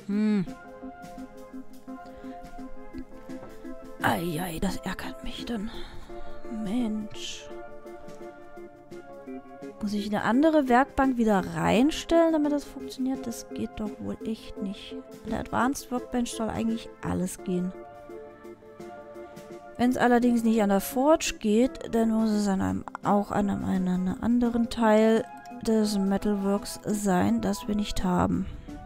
Eieiei, das ärgert mich dann. Mensch. Muss ich eine andere Werkbank wieder reinstellen, damit das funktioniert? Das geht doch wohl echt nicht. In der Advanced Workbench soll eigentlich alles gehen. Wenn es allerdings nicht an der Forge geht, dann muss es auch an einem anderen Teil des Metalworks sein, das wir nicht haben.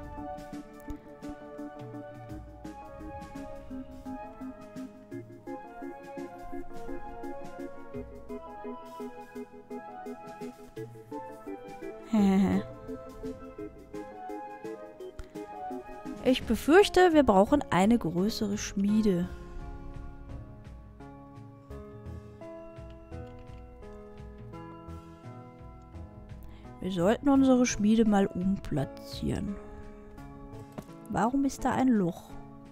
Ich befürchte, wir brauchen eine größere Schmiede. Wir sollten unsere Schmiede mal umplatzieren. Warum ist da ein Loch?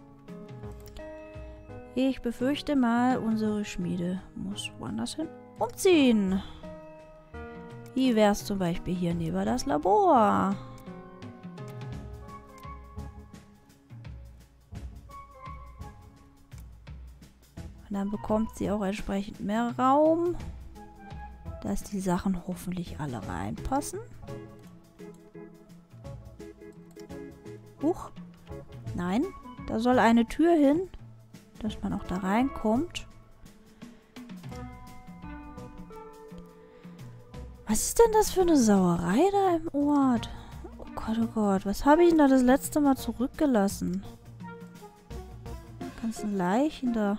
Ich befürchte mal, unsere Schmiede muss woanders hin umziehen. Wie wäre es zum Beispiel hier neben das Labor? Und dann bekommt sie auch entsprechend mehr Raum, dass die Sachen hoffentlich alle reinpassen. Huch. Nein, da soll eine Tür hin, dass man auch da reinkommt. Was ist denn das für eine Sauerei da im Ort? Oh Gott, was habe ich denn da das letzte Mal zurückgelassen? Die ganzen Leichen da.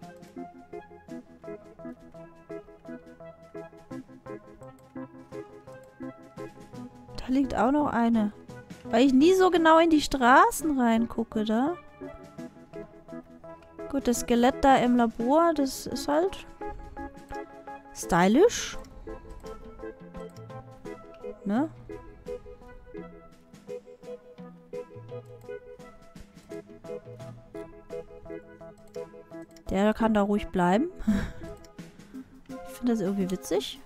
Da liegt auch noch eine. Weil ich nie so genau in die Straßen reingucke, da. Gut, das Skelett da im Labor, das ist halt stylisch. Ne? Der kann da ruhig bleiben. Ich finde das irgendwie witzig.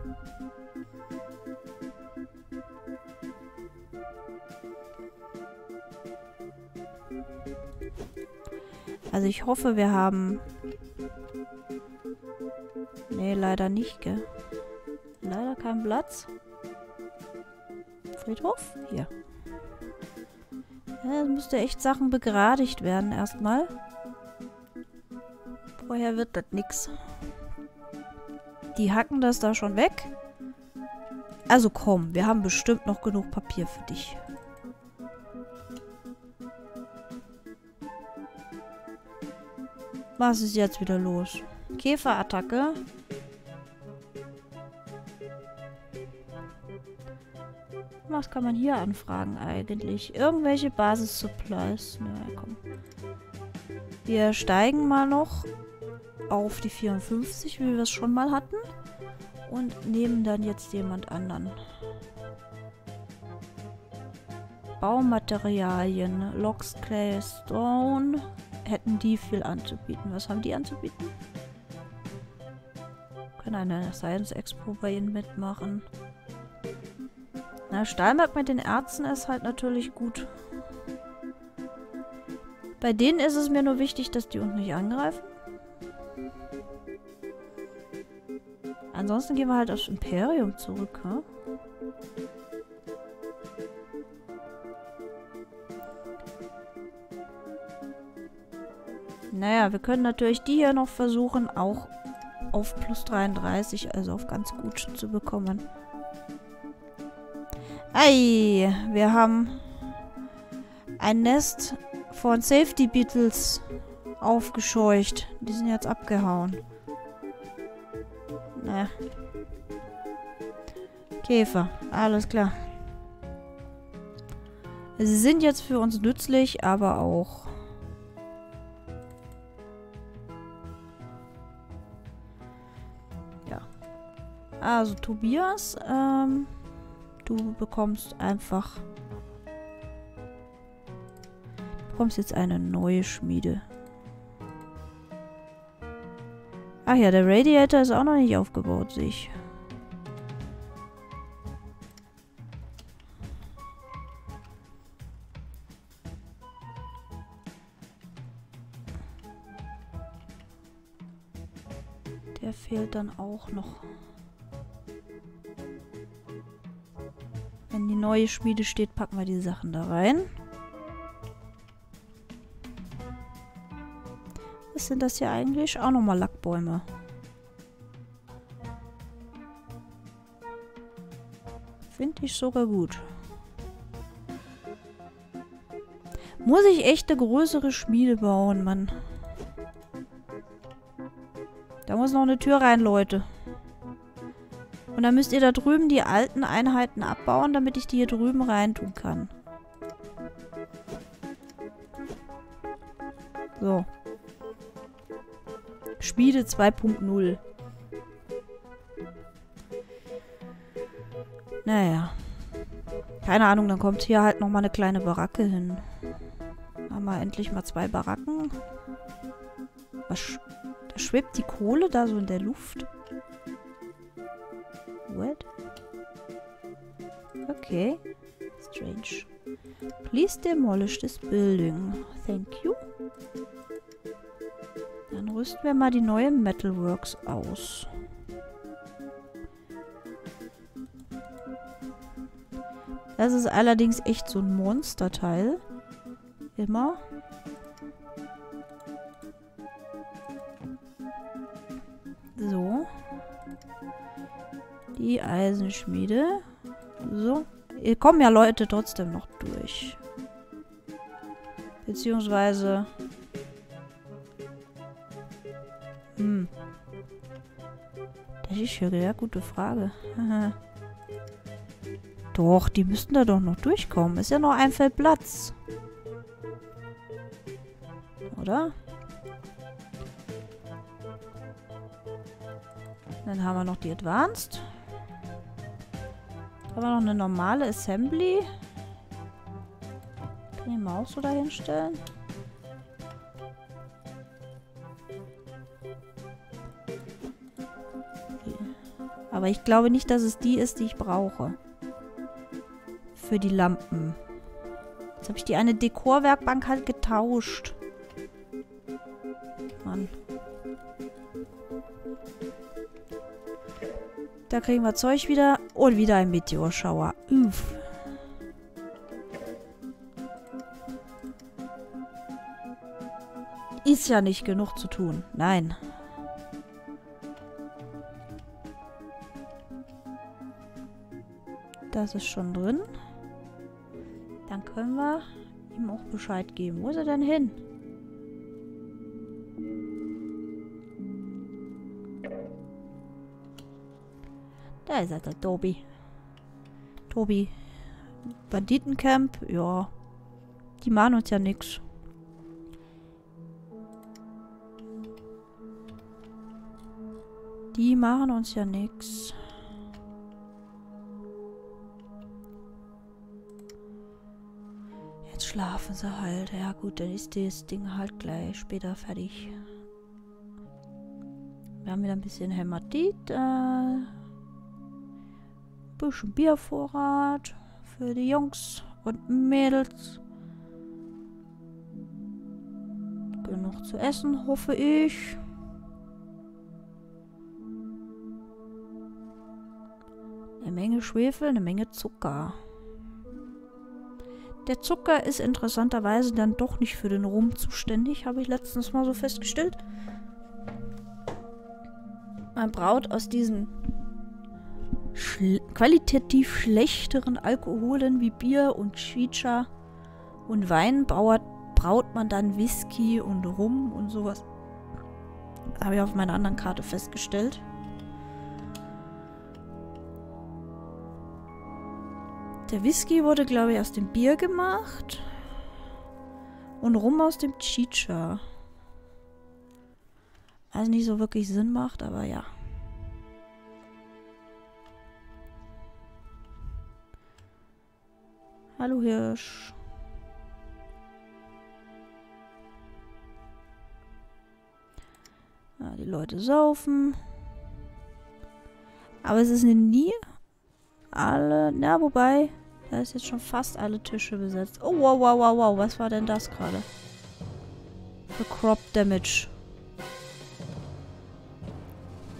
Also ich hoffe, wir haben... Nee, leider nicht, gell? Leider kein Platz. Friedhof? Hier. Ja, es müsste echt Sachen begradigt werden erstmal. Vorher wird das nix. Die hacken das da schon weg. Also komm, wir haben bestimmt noch genug Papier für dich. Was ist jetzt wieder los? Käferattacke. Was kann man hier anfragen eigentlich? Irgendwelche Basis-Supplies? Na komm. Wir steigen mal noch auf die 54, wie wir es schon mal hatten. Und nehmen dann jetzt jemand anderen. Baumaterialien. Logs, Clay, Stone. Hätten die viel anzubieten. Was haben die anzubieten? Können eine Science Expo bei ihnen mitmachen. Na, Stahlmark mit den Ärzten ist halt natürlich gut. Bei denen ist es mir nur wichtig, dass die uns nicht angreifen. Ansonsten gehen wir halt aufs Imperium zurück, hm? Naja, wir können natürlich die hier noch versuchen, auch auf plus 33, also auf ganz gut zu bekommen. Ei, wir haben ein Nest von Safety Beetles aufgescheucht. Die sind jetzt abgehauen. Naja. Käfer, alles klar. Sie sind jetzt für uns nützlich, aber auch... Ja. Also Tobias, du bekommst einfach... Du bekommst jetzt eine neue Schmiede. Ach ja, der Radiator ist auch noch nicht aufgebaut, sehe ich. Der fehlt dann auch noch. Wenn die neue Schmiede steht, packen wir die Sachen da rein. Was sind das hier eigentlich? Auch nochmal Lackbäume. Finde ich sogar gut. Muss ich echt eine größere Schmiede bauen, Mann. Da muss noch eine Tür rein, Leute. Und dann müsst ihr da drüben die alten Einheiten abbauen, damit ich die hier drüben reintun kann. So. Schmiede 2.0. Naja. Keine Ahnung, dann kommt hier halt nochmal eine kleine Baracke hin. Haben wir endlich mal 2 Baracken. Da schwebt die Kohle da so in der Luft. What? Okay. Strange. Please demolish this building. Thank you. Dann rüsten wir mal die neue Metalworks aus. Das ist allerdings echt so ein Monsterteil. Immer. So. Die Eisenschmiede. So. Hier kommen ja Leute trotzdem noch durch. Beziehungsweise... Das ist ja eine gute Frage. Doch, die müssten da doch noch durchkommen. Ist ja noch ein Feld Platz. Oder? Dann haben wir noch die Advanced. Haben wir noch eine normale Assembly. Kann ich mal auch so dahin stellen? Aber ich glaube nicht, dass es die ist, die ich brauche. Für die Lampen. Jetzt habe ich die eine Dekorwerkbank halt getauscht. Mann. Da kriegen wir Zeug wieder. Und wieder ein Meteorschauer. Uff. Ist ja nicht genug zu tun. Nein. Das ist schon drin. Dann können wir ihm auch Bescheid geben. Wo ist er denn hin? Da ist er, der Tobi. Tobi. Banditencamp, ja. Die machen uns ja nix. Die machen uns ja nix. Jetzt schlafen sie halt. Ja gut, dann ist das Ding halt gleich später fertig. Wir haben wieder ein bisschen Hämatit. Bisschen Biervorrat für die Jungs und Mädels. Genug zu essen, hoffe ich. Eine Menge Schwefel, eine Menge Zucker. Der Zucker ist interessanterweise dann doch nicht für den Rum zuständig, habe ich letztens mal so festgestellt. Man braut aus diesen qualitativ schlechteren Alkoholen wie Bier und Chicha und Wein braut man dann Whisky und Rum und sowas. Das habe ich auf meiner anderen Karte festgestellt. Der Whisky wurde, glaube ich, aus dem Bier gemacht. Und Rum aus dem Chicha. Was nicht so wirklich Sinn macht, aber ja. Hallo Hirsch. Ja, die Leute saufen. Aber es ist nie alle... Na, wobei... Da ist jetzt schon fast alle Tische besetzt. Oh, wow, wow, wow, wow. Was war denn das gerade? The Crop Damage.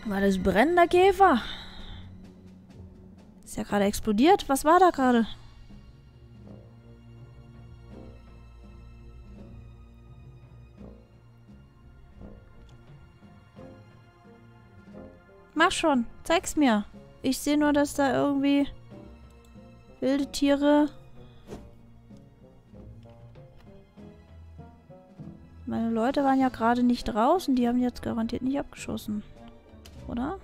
War das brennender Käfer? Ist ja gerade explodiert. Was war da gerade? Mach schon. Zeig's mir. Ich sehe nur, dass da irgendwie wilde Tiere... Meine Leute waren ja gerade nicht draußen. Die haben jetzt garantiert nicht abgeschossen. Oder?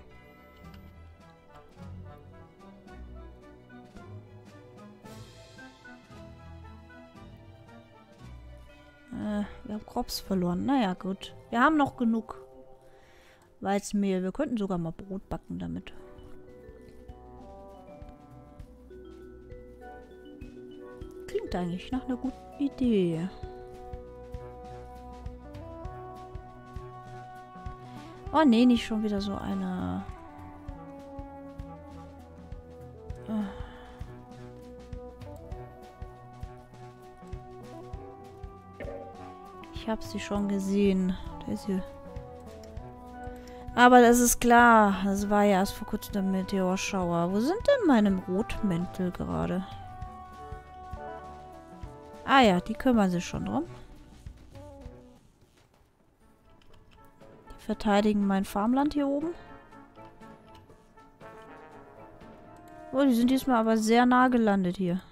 Wir haben Crops verloren. Naja, gut. Wir haben noch genug Weizenmehl. Wir könnten sogar mal Brot backen damit. Klingt eigentlich nach einer guten Idee. Oh nee, nicht schon wieder so eine... Ich habe sie schon gesehen. Da ist sie. Aber das ist klar. Das war ja erst vor kurzem der Meteorschauer. Wo sind denn meine Rotmäntel gerade? Ah ja, die kümmern sich schon drum. Die verteidigen mein Farmland hier oben. Oh, die sind diesmal aber sehr nah gelandet hier.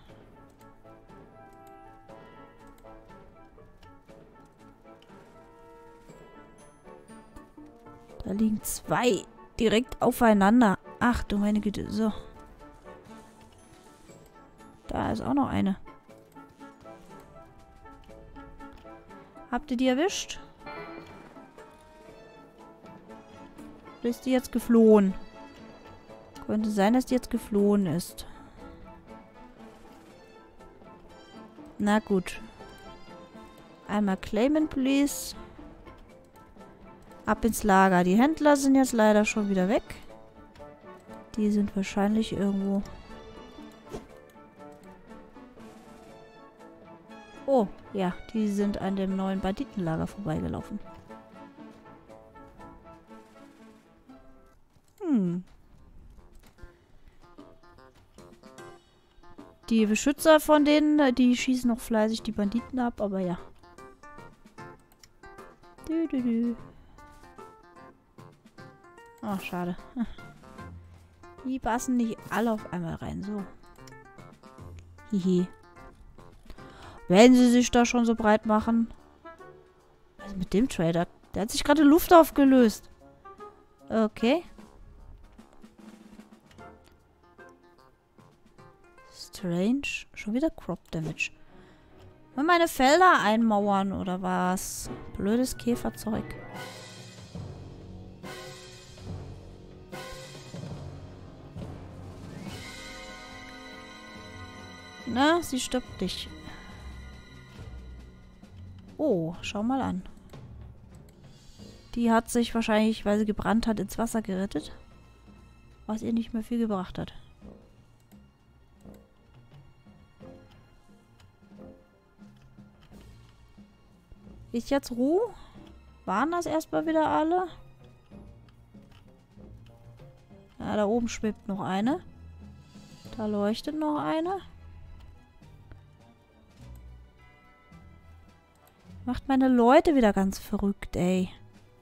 Da liegen zwei direkt aufeinander. Ach du meine Güte. So. Da ist auch noch eine. Habt ihr die erwischt? Oder ist die jetzt geflohen? Könnte sein, dass die jetzt geflohen ist. Na gut. Einmal claimen, please. Ab ins Lager. Die Händler sind jetzt leider schon wieder weg. Die sind wahrscheinlich irgendwo... Oh, ja. Die sind an dem neuen Banditenlager vorbeigelaufen. Die Beschützer von denen, die schießen noch fleißig die Banditen ab, aber ja. Oh, schade. Die passen nicht alle auf einmal rein. So. Hihi. Wenn sie sich da schon so breit machen. Was ist mit dem Trader? Der hat sich gerade Luft aufgelöst. Okay. Strange. Schon wieder Crop Damage. Wollen meine Felder einmauern oder was? Blödes Käferzeug. Na, sie stirbt nicht. Oh, schau mal an. Die hat sich wahrscheinlich, weil sie gebrannt hat, ins Wasser gerettet. Was ihr nicht mehr viel gebracht hat. Ist jetzt Ruhe? Waren das erstmal wieder alle? Ja, da oben schwebt noch eine. Da leuchtet noch eine. Macht meine Leute wieder ganz verrückt, ey.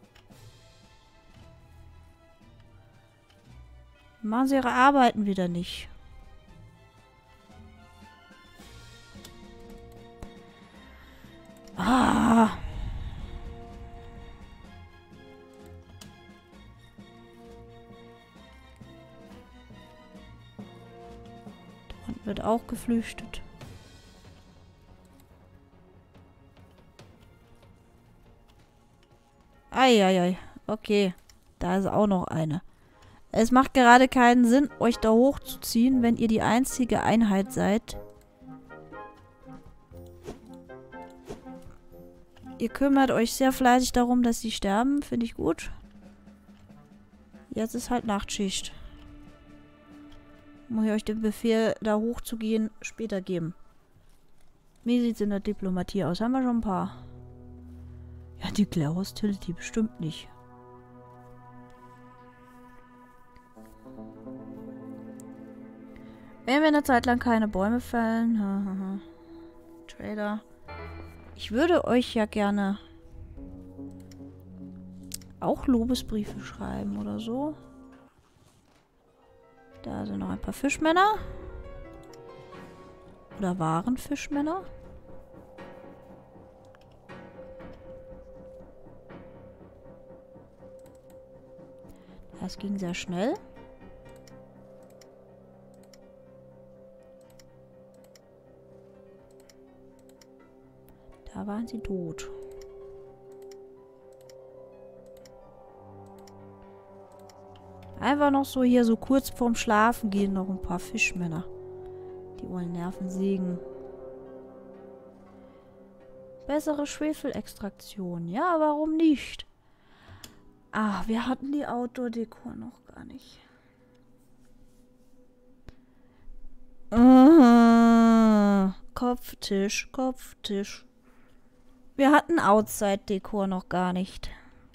Machen sie ihre Arbeiten wieder nicht. Ah. Da unten wird auch geflüchtet. Eieiei. Okay. Da ist auch noch eine. Es macht gerade keinen Sinn, euch da hochzuziehen, wenn ihr die einzige Einheit seid. Ihr kümmert euch sehr fleißig darum, dass sie sterben. Finde ich gut. Jetzt ist halt Nachtschicht. Muss ich euch den Befehl, da hochzugehen, später geben. Wie sieht es in der Diplomatie aus? Haben wir schon ein paar. Ja, Declare Hostility bestimmt nicht. Wenn wir eine Zeit lang keine Bäume fällen. Trader. Ich würde euch ja gerne auch Lobesbriefe schreiben oder so. Da sind noch ein paar Fischmänner. Oder waren Fischmänner. Das ging sehr schnell. Da waren sie tot. Einfach noch so hier, so kurz vorm Schlafen gehen noch ein paar Fischmänner. Die wollen Nerven sägen. Bessere Schwefelextraktion. Ja, warum nicht? Ah, wir hatten die Outdoor-Dekor noch gar nicht. Kopftisch, Kopftisch. Wir hatten Outside-Dekor noch gar nicht.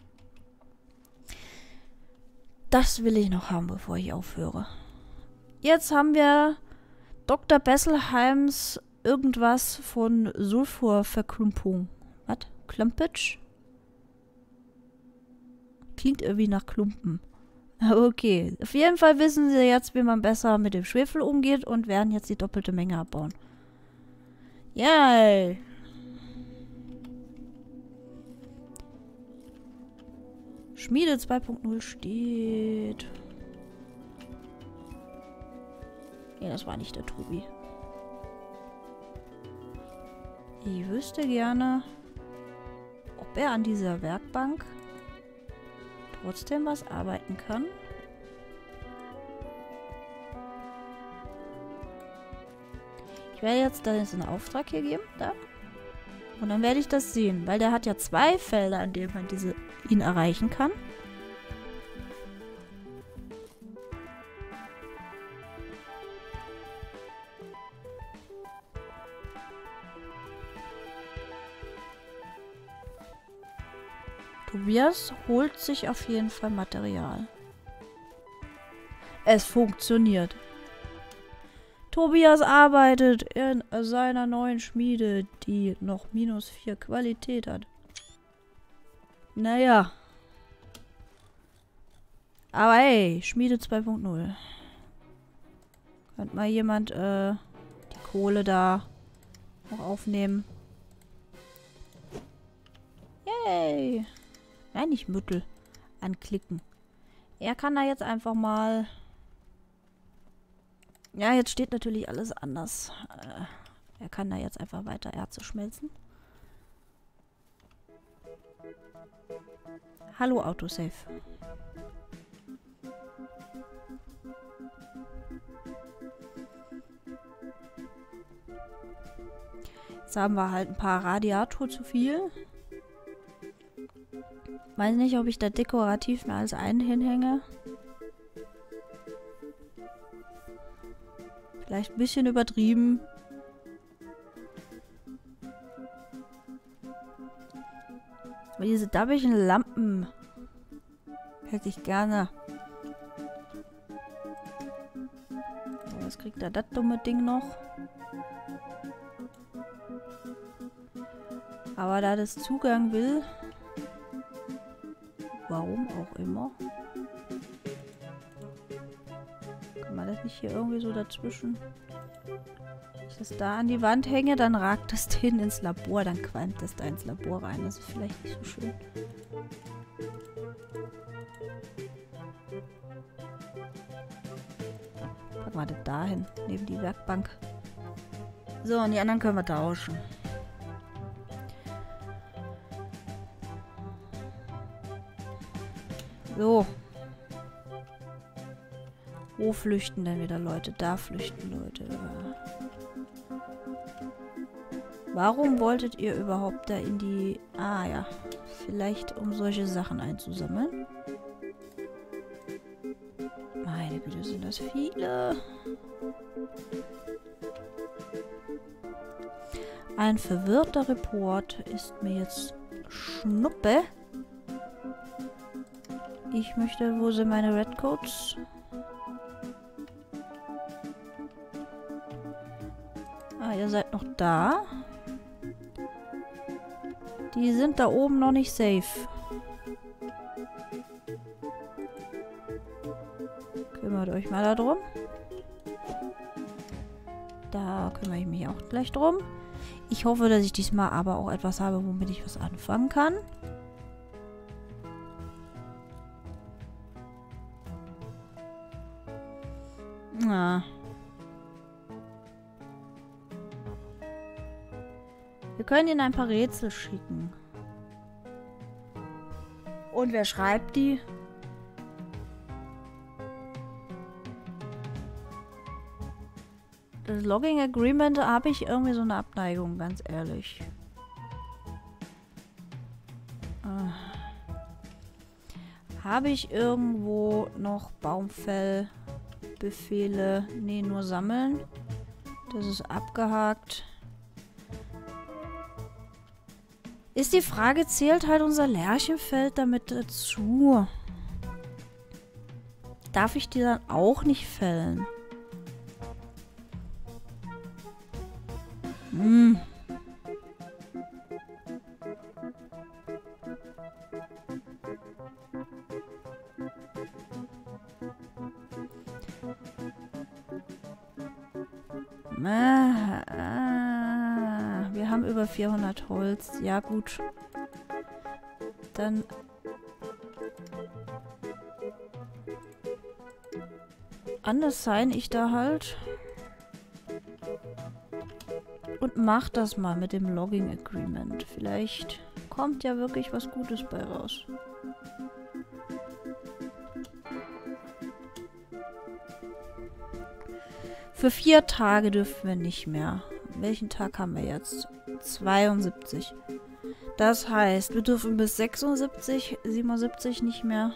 Das will ich noch haben, bevor ich aufhöre. Jetzt haben wir Dr. Besselheims irgendwas von Sulfurverklumpung. Was? Klumpitsch? Klingt irgendwie nach Klumpen. Okay. Auf jeden Fall wissen sie jetzt, wie man besser mit dem Schwefel umgeht und werden jetzt die doppelte Menge abbauen. Yay! Schmiede 2.0 steht. Nee, das war nicht der Tobi. Ich wüsste gerne, ob er an dieser Werkbank trotzdem was arbeiten kann. Ich werde jetzt da jetzt einen Auftrag hier geben, da. Und dann werde ich das sehen, weil der hat ja 2 Felder, an denen man ihn erreichen kann. Tobias holt sich auf jeden Fall Material. Es funktioniert. Tobias arbeitet in seiner neuen Schmiede, die noch -4 Qualität hat. Naja. Aber ey, Schmiede 2.0. Könnte mal jemand die Kohle da noch aufnehmen. Yay. Nein, nicht Müttel. Anklicken. Er kann da jetzt einfach mal... Ja, jetzt steht natürlich alles anders. Er kann da jetzt einfach weiter Erze schmelzen. Hallo, Autosave. Jetzt haben wir halt ein paar Radiator zu viel. Weiß nicht, ob ich da dekorativ mehr als einen hinhänge. Vielleicht ein bisschen übertrieben. Aber diese dabbigen Lampen hätte ich gerne. So, was kriegt da das dumme Ding noch? Aber da das Zugang will... Warum auch immer. Kann man das nicht hier irgendwie so dazwischen? Wenn ich das da an die Wand hänge, dann ragt das hin ins Labor. Dann qualmt das da ins Labor rein. Das ist vielleicht nicht so schön. Packen wir das da hin, neben die Werkbank. So, und die anderen können wir tauschen. So. Wo flüchten denn wieder Leute? Da flüchten Leute. Warum wolltet ihr überhaupt da in die... Ah ja. Vielleicht um solche Sachen einzusammeln. Meine Güte, sind das viele. Ein verwirrter Report ist mir jetzt Schnuppe. Ich möchte, wo sind meine Redcoats? Ah, ihr seid noch da. Die sind da oben noch nicht safe. Kümmert euch mal darum. Da kümmere ich mich auch gleich drum. Ich hoffe, dass ich diesmal aber auch etwas habe, womit ich was anfangen kann. Na. Wir können ihnen ein paar Rätsel schicken. Und wer schreibt die? Das Logging Agreement habe ich irgendwie so eine Abneigung, ganz ehrlich. Habe ich irgendwo noch Baumfellbefehle? Nee, nur sammeln. Das ist abgehakt. Ist die Frage, zählt halt unser Lärchenfeld damit dazu? Darf ich die dann auch nicht fällen? Hm. Wir haben über 400 Holz. Ja, gut. Dann... Anders sein ich da halt. Und mach das mal mit dem Logging Agreement. Vielleicht kommt ja wirklich was Gutes bei raus. Für 4 Tage dürfen wir nicht mehr. Welchen Tag haben wir jetzt? 72. Das heißt, wir dürfen bis 76, 77 nicht mehr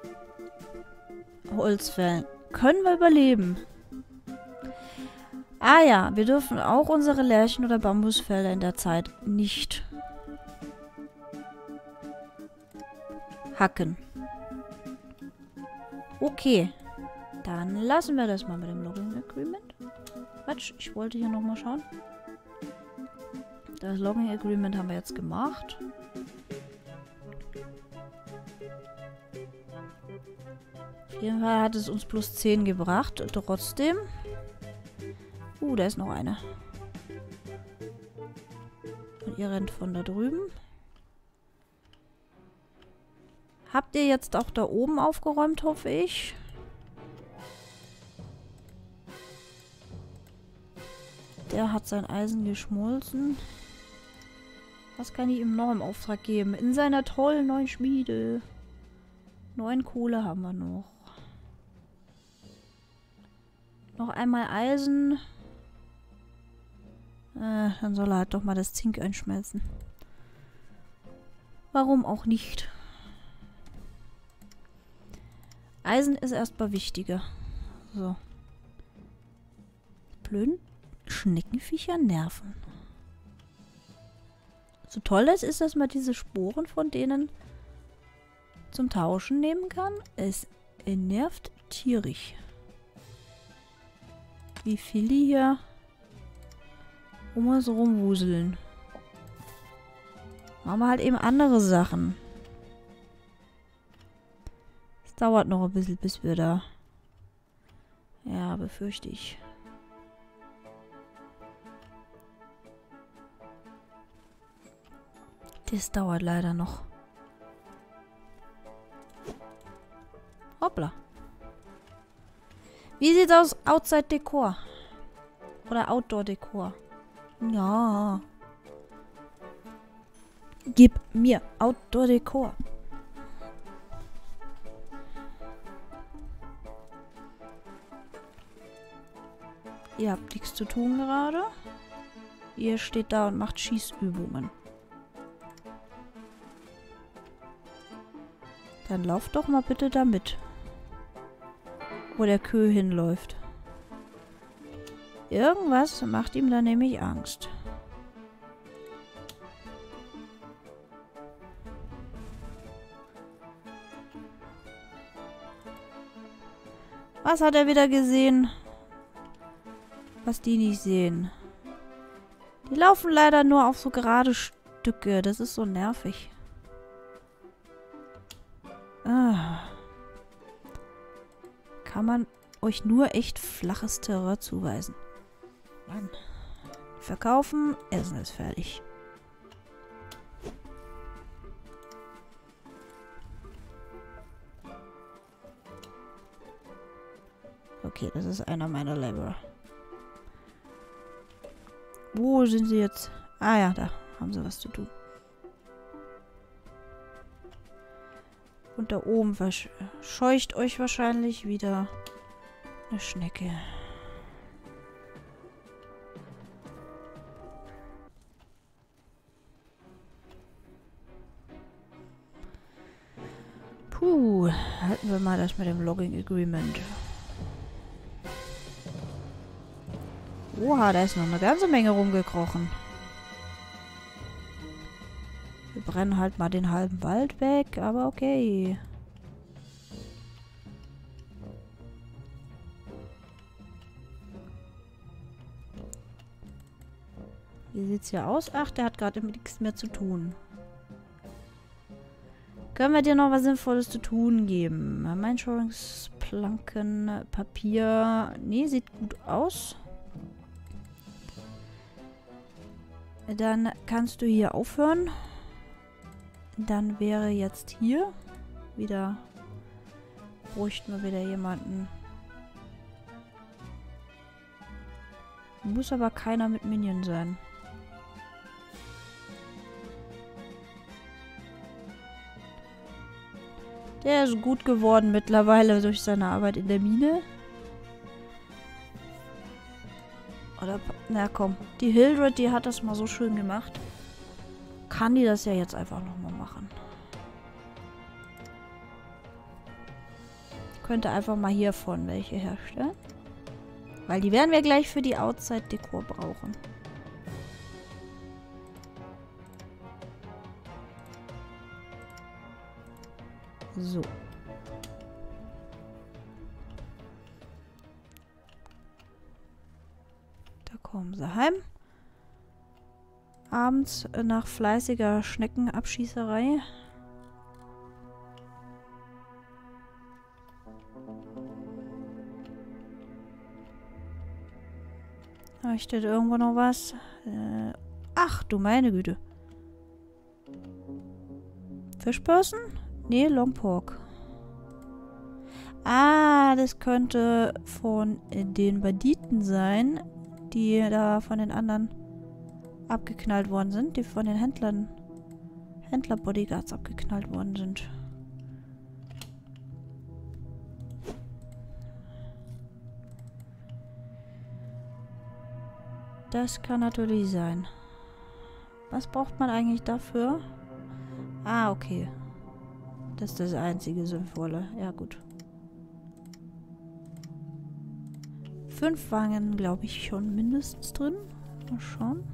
Holz fällen. Können wir überleben? Ah ja, wir dürfen auch unsere Lärchen- oder Bambusfelder in der Zeit nicht hacken. Okay. Dann lassen wir das mal mit dem Logging Agreement. Quatsch, ich wollte hier nochmal schauen. Das Logging Agreement haben wir jetzt gemacht. Auf jeden Fall hat es uns plus 10 gebracht. Trotzdem. Da ist noch eine. Und ihr rennt von da drüben. Habt ihr jetzt auch da oben aufgeräumt, hoffe ich? Der hat sein Eisen geschmolzen. Was kann ich ihm noch im Auftrag geben? In seiner tollen neuen Schmiede. 9 Kohle haben wir noch. Noch einmal Eisen. Dann soll er halt doch mal das Zink einschmelzen. Warum auch nicht? Eisen ist erstmal wichtiger. So. Blöden Schneckenviecher nerven. So toll es ist, dass man diese Sporen von denen zum Tauschen nehmen kann. Es nervt tierisch. Wie viel die hier um uns rumwuseln. Machen wir halt eben andere Sachen. Es dauert noch ein bisschen, bis wir da... Ja, befürchte ich. Das dauert leider noch. Hoppla. Wie sieht's aus? Outside-Dekor. Oder Outdoor-Dekor. Ja. Gib mir Outdoor-Dekor. Ihr habt nichts zu tun gerade. Ihr steht da und macht Schießübungen. Dann lauft doch mal bitte da mit. Wo der Kühe hinläuft. Irgendwas macht ihm da nämlich Angst. Was hat er wieder gesehen? Was die nicht sehen. Die laufen leider nur auf so gerade Stücke. Das ist so nervig. Ah. Kann man euch nur echt flaches Terrain zuweisen. Mann. Verkaufen. Essen ist fertig. Okay, das ist einer meiner Laborer. Wo sind sie jetzt? Ah ja, da haben sie was zu tun. Und da oben verscheucht euch wahrscheinlich wieder eine Schnecke. Puh, halten wir mal das mit dem Logging Agreement. Oha, da ist noch eine ganze Menge rumgekrochen. Wir brennen halt mal den halben Wald weg, aber okay. Wie sieht's hier aus? Ach, der hat gerade nichts mehr zu tun. Können wir dir noch was Sinnvolles zu tun geben? Einschauungsplanken, Papier. Nee, sieht gut aus. Dann kannst du hier aufhören. Dann wäre jetzt hier wieder... Bräuchten wir wieder jemanden. Muss aber keiner mit Minion sein. Der ist gut geworden mittlerweile durch seine Arbeit in der Mine. Oder, na komm, die Hildred, die hat das mal so schön gemacht. Kann die das ja jetzt einfach nochmal machen. Könnte einfach mal hiervon welche herstellen. Weil die werden wir gleich für die Outside-Dekor brauchen. So. Da kommen sie heim. Abends nach fleißiger Schneckenabschießerei. Habe ich denn irgendwo noch was? Ach, du meine Güte. Fischbörsen? Nee, Longpork. Ah, das könnte von den Banditen sein, die da von den anderen abgeknallt worden sind, die von den Händler-Bodyguards abgeknallt worden sind. Das kann natürlich sein. Was braucht man eigentlich dafür? Ah, okay. Das ist das einzige Sinnvolle. Ja, gut. 5 Wangen, glaube ich, schon mindestens drin. Mal schauen.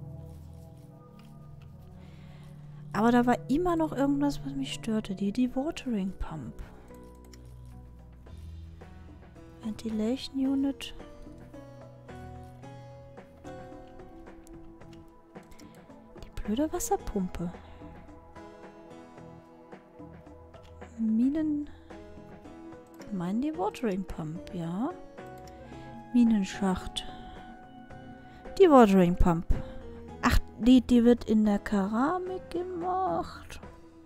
Aber da war immer noch irgendwas, was mich störte. Die Watering Pump. Ventilation Unit. Die blöde Wasserpumpe. Minen... Meinen die Watering Pump, ja. Minenschacht. Die Watering Pump. Ach, die wird in der Keramik gemacht.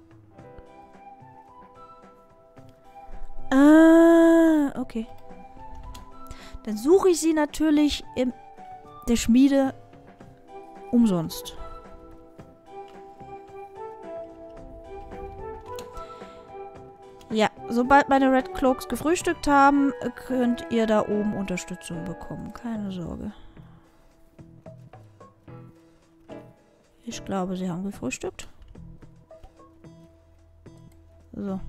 Ah, okay. Dann suche ich sie natürlich in der Schmiede umsonst. Ja, sobald meine Red Cloaks gefrühstückt haben, könnt ihr da oben Unterstützung bekommen. Keine Sorge. Ich glaube, sie haben gefrühstückt. So.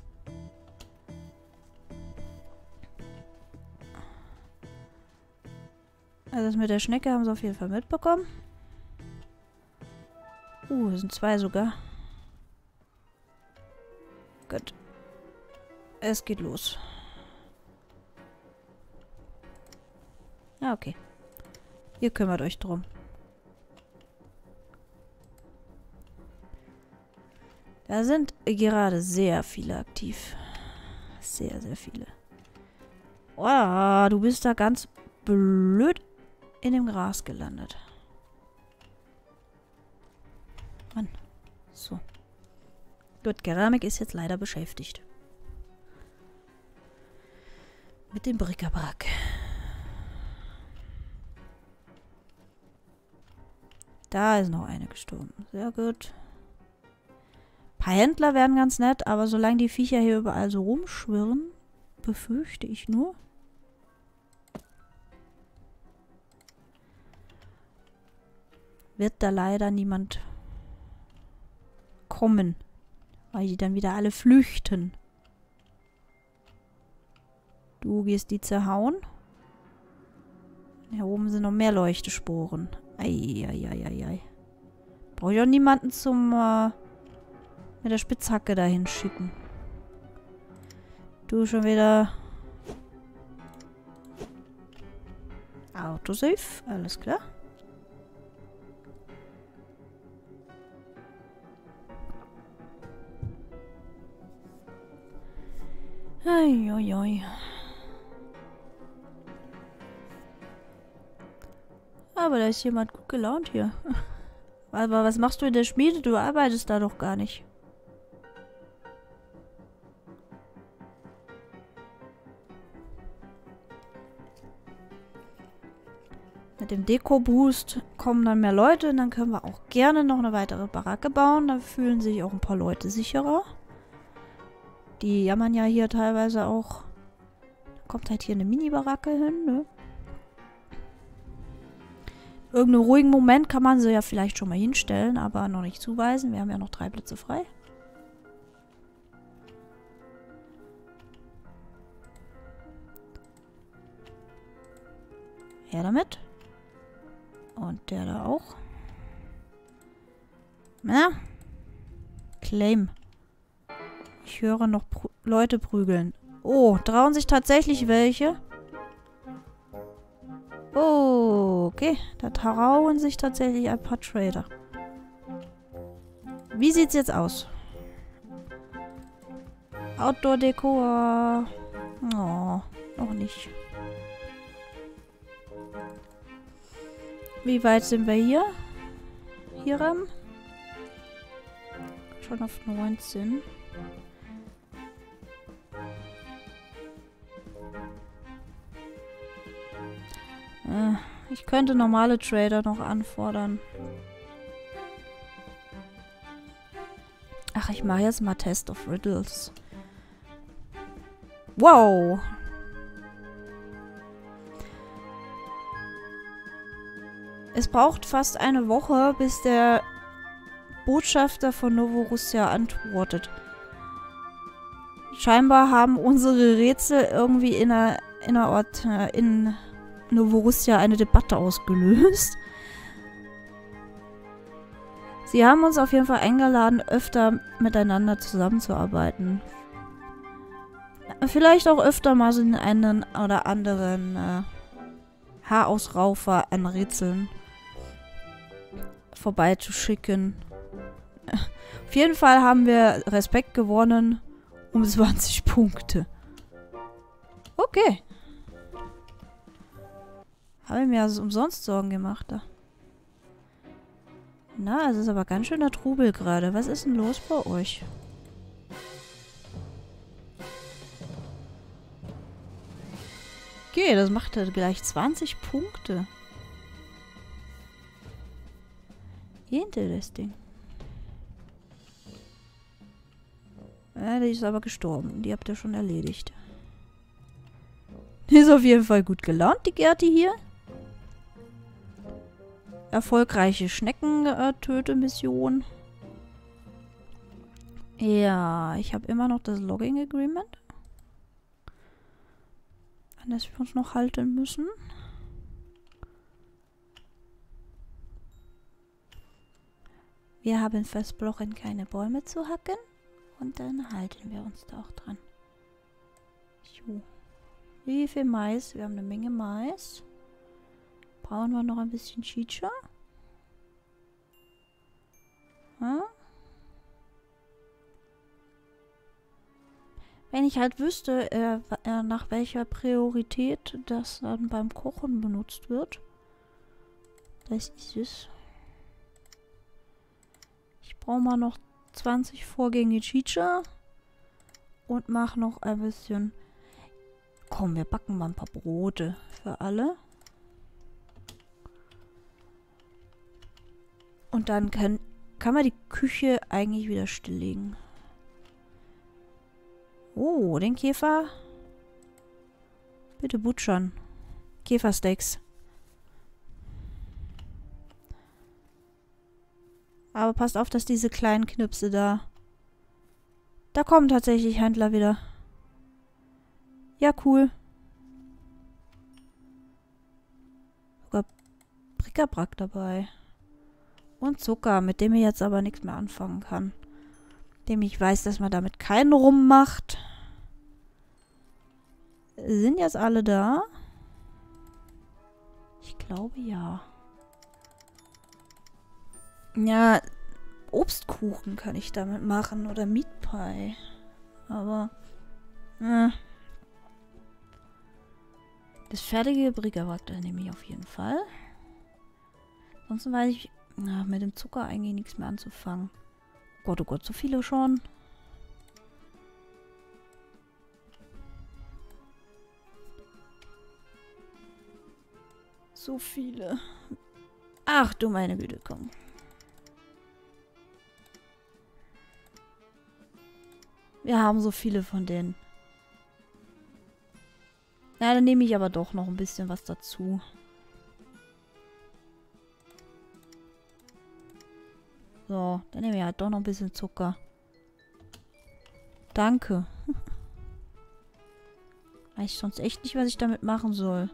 Also das mit der Schnecke haben sie auf jeden Fall mitbekommen. Es sind 2 sogar. Gut. Es geht los. Ja, okay. Ihr kümmert euch drum. Da sind gerade sehr viele aktiv. Sehr, sehr viele. Oh, du bist da ganz blöd in dem Gras gelandet. Mann. So. Gut, Keramik ist jetzt leider beschäftigt. Mit dem Bric-à-Brac. Da ist noch eine gestorben. Sehr gut. Ein paar Händler wären ganz nett, aber solange die Viecher hier überall so rumschwirren, befürchte ich nur. Wird da leider niemand kommen. Weil die dann wieder alle flüchten. Du gehst die zerhauen. Hier oben sind noch mehr Leuchtesporen. Eieieiei. Brauche ich auch niemanden zum mit der Spitzhacke dahin schicken. Du schon wieder. Autosave, alles klar. Eieiei. Aber da ist jemand gut gelaunt hier. Aber was machst du in der Schmiede? Du arbeitest da doch gar nicht. Mit dem Deko-Boost kommen dann mehr Leute und dann können wir auch gerne noch eine weitere Baracke bauen. Da fühlen sich auch ein paar Leute sicherer. Die jammern ja hier teilweise auch. Da kommt halt hier eine Mini-Baracke hin, ne? Irgendeinen ruhigen Moment kann man sie ja vielleicht schon mal hinstellen, aber noch nicht zuweisen. Wir haben ja noch 3 Plätze frei. Her damit. Und der da auch. Na? Claim. Ich höre noch Leute prügeln. Oh, trauen sich tatsächlich welche? Oh, okay. Da trauen sich tatsächlich ein paar Trader. Wie sieht's jetzt aus? Outdoor-Dekor. Oh, noch nicht. Wie weit sind wir hier? Hiram? Schon auf 19. Ich könnte normale Trader noch anfordern. Ach, ich mache jetzt mal Test of Riddles. Wow! Es braucht fast eine Woche, bis der Botschafter von Novorussia antwortet. Scheinbar haben unsere Rätsel irgendwie in Novorussia eine Debatte ausgelöst. Sie haben uns auf jeden Fall eingeladen, öfter miteinander zusammenzuarbeiten. Vielleicht auch öfter mal so den einen oder anderen Haarausraufer an Rätseln vorbeizuschicken. Auf jeden Fall haben wir Respekt gewonnen um 20 Punkte. Okay. Habe ich mir also umsonst Sorgen gemacht da. Na, es ist aber ganz schöner Trubel gerade. Was ist denn los bei euch? Okay, das macht halt gleich 20 Punkte. Interesting. Ja, die ist aber gestorben. Die habt ihr schon erledigt. Die ist auf jeden Fall gut gelaunt, die Gerti hier. Erfolgreiche Schneckentöte-Mission. Ja, ich habe immer noch das Logging Agreement. An das wir uns noch halten müssen. Wir haben versprochen, keine Bäume zu hacken. Und dann halten wir uns da auch dran. So. Wie viel Mais? Wir haben eine Menge Mais. Brauchen wir noch ein bisschen Chicha? Hm? ich halt wüsste, nach welcher Priorität das dann beim Kochen benutzt wird. Das ist es. Ich brauche mal noch 20 Vorgänge Chicha. Und mache noch ein bisschen... Komm, wir backen mal ein paar Brote für alle. Und dann kann man die Küche eigentlich wieder stilllegen. Oh, den Käfer. Bitte butchern. Käfersteaks. Aber passt auf, dass diese kleinen Knipse da... Da kommen tatsächlich Händler wieder. Ja, cool. Sogar Bric-à-brac dabei. Und Zucker, mit dem ich jetzt aber nichts mehr anfangen kann. Dem ich weiß, dass man damit keinen Rum macht. Sind jetzt alle da? Ich glaube, ja. Ja, Obstkuchen kann ich damit machen. Oder Meat Pie. Aber... Das fertige Bric-à-brac, das nehme ich auf jeden Fall. Ansonsten weiß ich mit dem Zucker eigentlich nichts mehr anzufangen. Oh Gott, so viele schon. So viele. Ach du meine Güte, komm. Wir haben so viele von denen. Na, dann nehme ich aber doch noch ein bisschen was dazu. So, dann nehme ich halt doch noch ein bisschen Zucker. Danke. Weiß ich sonst echt nicht, was ich damit machen soll.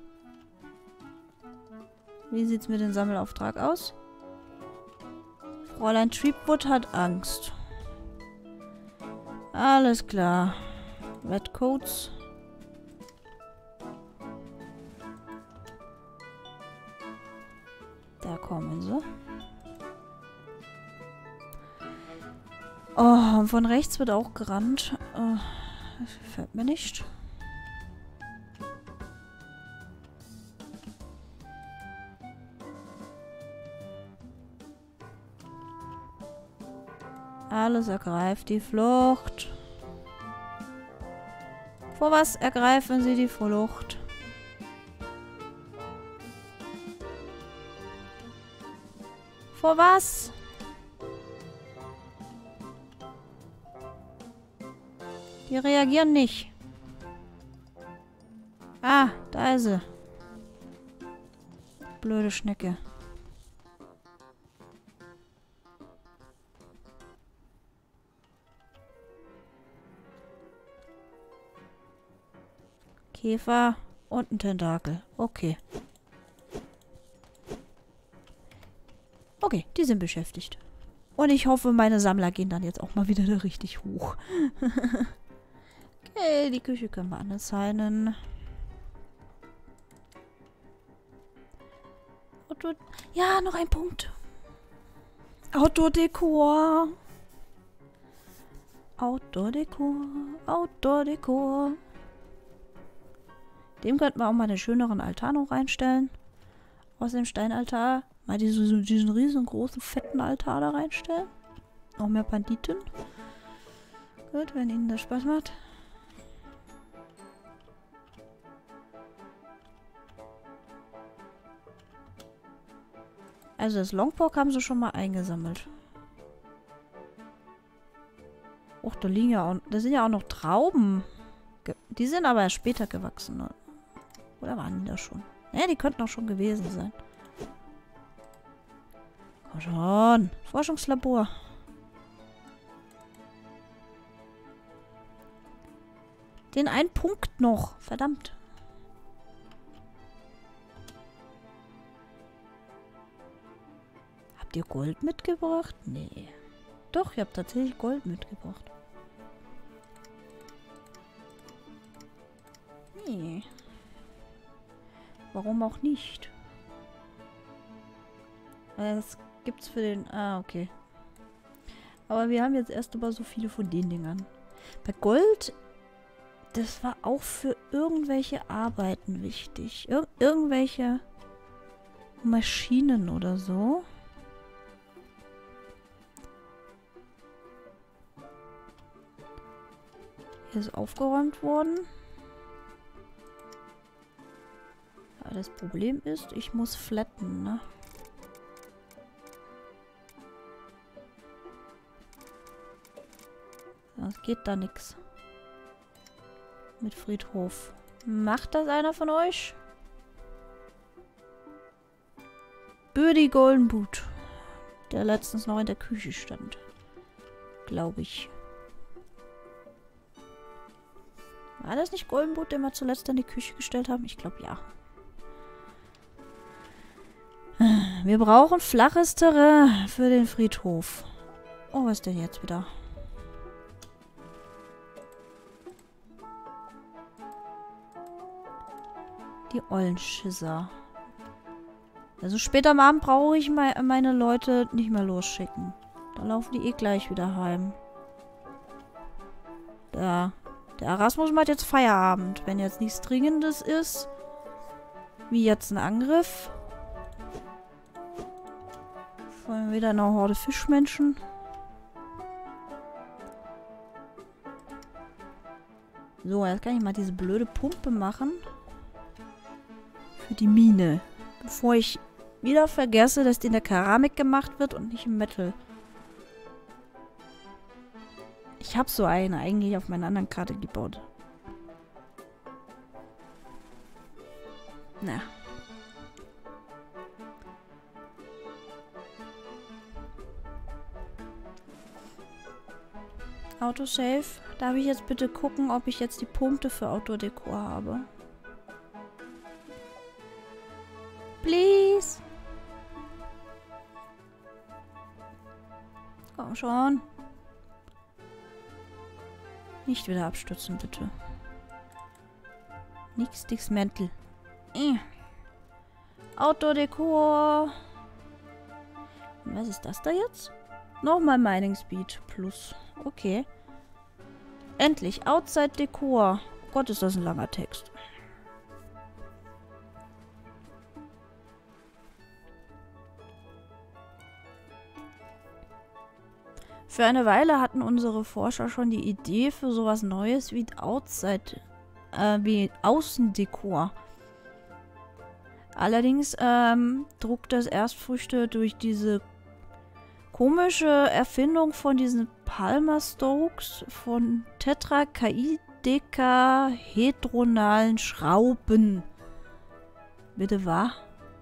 Wie sieht's mit dem Sammelauftrag aus? Fräulein Treepwood hat Angst. Alles klar. Red Coats. Da kommen sie. Oh, und von rechts wird auch gerannt. Das gefällt mir nicht. Alles ergreift die Flucht. Vor was ergreifen Sie die Flucht? Vor was? Die reagieren nicht. Ah, da ist sie. Blöde Schnecke. Käfer und ein Tentakel. Okay. Okay, die sind beschäftigt. Und ich hoffe, meine Sammler gehen dann jetzt auch mal wieder da richtig hoch. Okay, die Küche können wir anzeigen. Ja, noch ein Punkt. Outdoor-Dekor. Outdoor-Dekor. Outdoor-Dekor. Dem könnten wir auch mal einen schöneren Altar noch reinstellen. Aus dem Steinaltar. Mal diesen riesengroßen, fetten Altar da reinstellen. Noch mehr Banditen. Gut, wenn Ihnen das Spaß macht. Also das Longpork haben sie schon mal eingesammelt. Och, da liegen ja auch... Da sind ja auch noch Trauben. Die sind aber erst später gewachsen. Oder waren die da schon? Ja, die könnten auch schon gewesen sein. Komm schon. Forschungslabor. Den einen Punkt noch. Verdammt. Habt ihr Gold mitgebracht? Nee. Doch, ich habe tatsächlich Gold mitgebracht. Nee. Warum auch nicht? Das gibt's für den... Ah, okay. Aber wir haben jetzt erst aber so viele von den Dingern. Bei Gold Das war auch für irgendwelche Arbeiten wichtig. Irgendwelche Maschinen oder so. Hier ist aufgeräumt worden. Ja, das Problem ist, ich muss flatten, ne? Das geht da nix. Mit Friedhof. Macht das einer von euch? Birdie Goldenboot. Der letztens noch in der Küche stand. Glaube ich. War das nicht Goldenboot, den wir zuletzt in die Küche gestellt haben? Ich glaube ja. Wir brauchen flaches Terrain für den Friedhof. Oh, was ist denn jetzt wieder? Die Ollenschisser. Also später am Abend brauche ich meine Leute nicht mehr losschicken. Da laufen die eh gleich wieder heim. Da. Der Erasmus macht jetzt Feierabend. Wenn jetzt nichts Dringendes ist, wie jetzt ein Angriff. Wollen wir wieder eine Horde Fischmenschen. So, jetzt kann ich mal diese blöde Pumpe machen. Für die Mine. Bevor ich wieder vergesse, dass die in der Keramik gemacht wird und nicht im Metal. Ich habe so eine eigentlich auf meiner anderen Karte gebaut. Na. Autosave. Darf ich jetzt bitte gucken, ob ich jetzt die Punkte für Outdoor-Dekor habe? Please. Komm schon. Nicht wieder abstürzen, bitte. Nix Mäntel. Outdoor-Dekor. Was ist das da jetzt? Nochmal Mining Speed plus. Okay. Endlich. Outside-Dekor. Gott, ist das ein langer Text. Für eine Weile hatten unsere Forscher schon die Idee für sowas Neues wie wie Außendekor. Allerdings trug das erst Früchte durch diese komische Erfindung von diesen Palmer Stokes von tetrakaidekahedronalen Schrauben. Bitte wahr?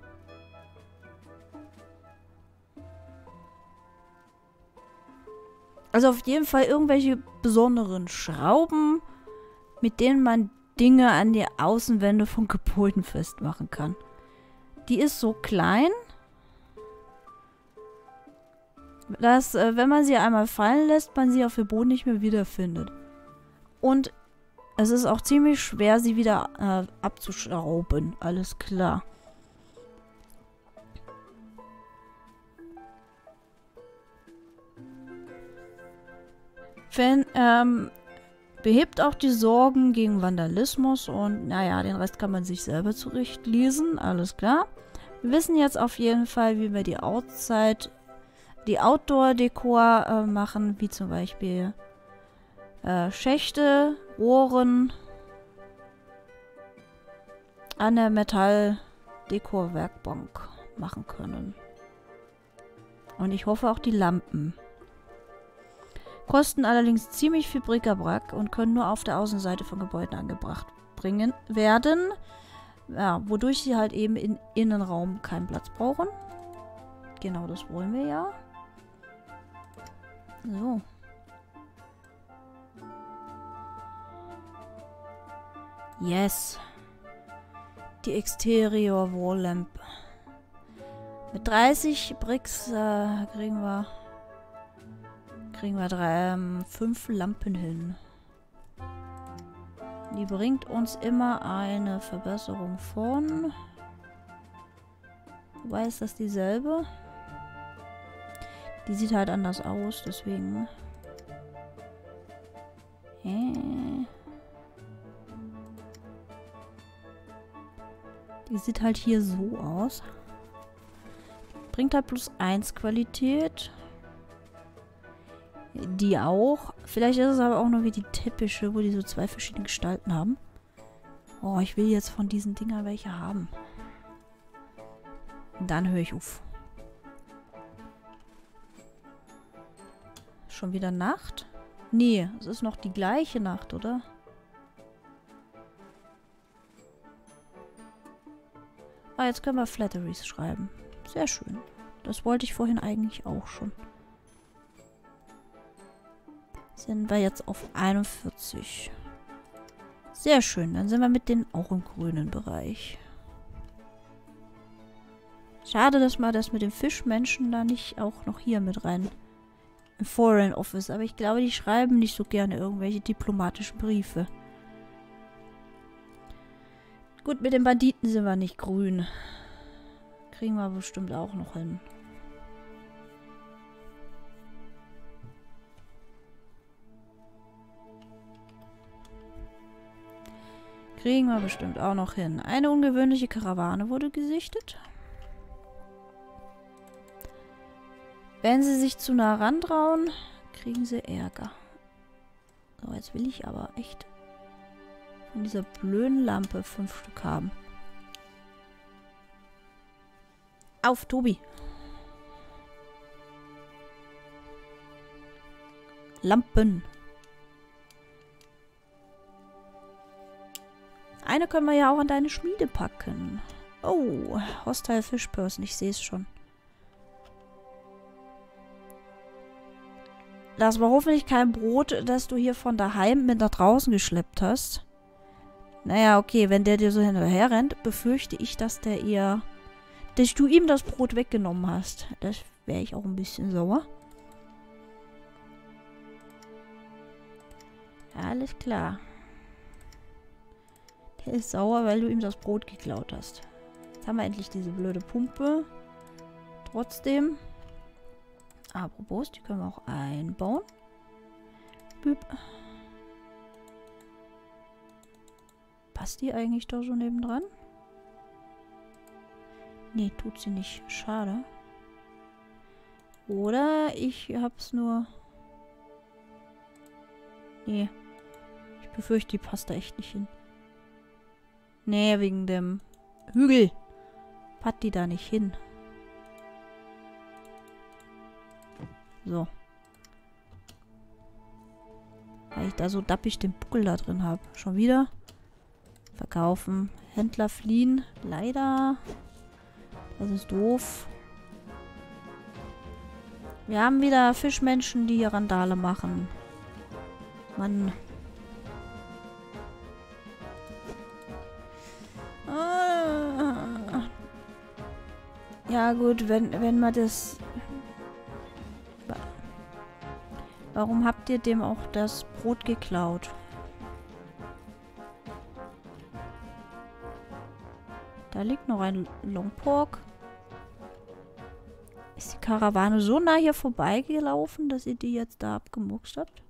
Also auf jeden Fall irgendwelche besonderen Schrauben, mit denen man Dinge an die Außenwände von Gebäuden festmachen kann. Die ist so klein, dass, wenn man sie einmal fallen lässt, man sie auf dem Boden nicht mehr wiederfindet. Und es ist auch ziemlich schwer, sie wieder abzuschrauben. Alles klar. Behebt auch die Sorgen gegen Vandalismus und naja, den Rest kann man sich selber zurechtlesen, alles klar. Wir wissen jetzt auf jeden Fall, wie wir die Outdoor-Dekor machen, wie zum Beispiel Schächte, Rohren an der Metall-Dekor-Werkbank machen können. Und ich hoffe auch die Lampen. Kosten allerdings ziemlich viel Bric-à-Brac und können nur auf der Außenseite von Gebäuden angebracht werden. Ja, wodurch sie halt eben im Innenraum keinen Platz brauchen. Genau, das wollen wir ja. So. Yes. Die Exterior Wall Lamp. Mit 30 Bricks kriegen wir 5 Lampen hin. Die bringt uns immer eine Verbesserung von... Wobei ist das dieselbe? Die sieht halt anders aus, deswegen... Die sieht halt hier so aus. Bringt halt +1 Qualität. Die auch. Vielleicht ist es aber auch nur wie die Teppiche, wo die so 2 verschiedene Gestalten haben. Oh, ich will jetzt von diesen Dingern welche haben. Und dann höre ich auf. Schon wieder Nacht? Nee, es ist noch die gleiche Nacht, oder? Ah, jetzt können wir Flatteries schreiben. Sehr schön. Das wollte ich vorhin eigentlich auch schon. Sind wir jetzt auf 41. Sehr schön. Dann sind wir mit denen auch im grünen Bereich. Schade, dass man das mit dem Fischmenschen da nicht auch noch hier mit rein im Foreign Office. Aber ich glaube, die schreiben nicht so gerne irgendwelche diplomatischen Briefe. Gut, mit den Banditen sind wir nicht grün. Kriegen wir bestimmt auch noch hin. Kriegen wir bestimmt auch noch hin. Eine ungewöhnliche Karawane wurde gesichtet. Wenn sie sich zu nah rantrauen, kriegen sie Ärger. So, jetzt will ich aber echt von dieser blöden Lampe 5 Stück haben. Auf, Tobi! Lampen! Eine können wir ja auch an deine Schmiede packen. Oh, Hostile Fish Person, ich sehe es schon. Das war hoffentlich kein Brot, das du hier von daheim mit nach draußen geschleppt hast. Naja, okay, wenn der dir so hinterher rennt, befürchte ich, dass der eher... dass du ihm das Brot weggenommen hast. Das wäre ich auch ein bisschen sauer. Alles klar. Der ist sauer, weil du ihm das Brot geklaut hast. Jetzt haben wir endlich diese blöde Pumpe. Trotzdem... Apropos, die können wir auch einbauen. Büb. Passt die eigentlich da so nebendran? Nee, tut sie nicht. Schade. Oder ich hab's nur... Nee. Ich befürchte, die passt da echt nicht hin. Nee, wegen dem Hügel. Passt die da nicht hin. So. Weil ich da so dappig den Buckel da drin habe. Schon wieder. Verkaufen. Händler fliehen. Leider. Das ist doof. Wir haben wieder Fischmenschen, die hier Randale machen. Mann. Ja gut, wenn man das... Warum habt ihr dem auch das Brot geklaut? Da liegt noch ein Longpork. Ist die Karawane so nah hier vorbeigelaufen, dass ihr die jetzt da abgemuckst habt?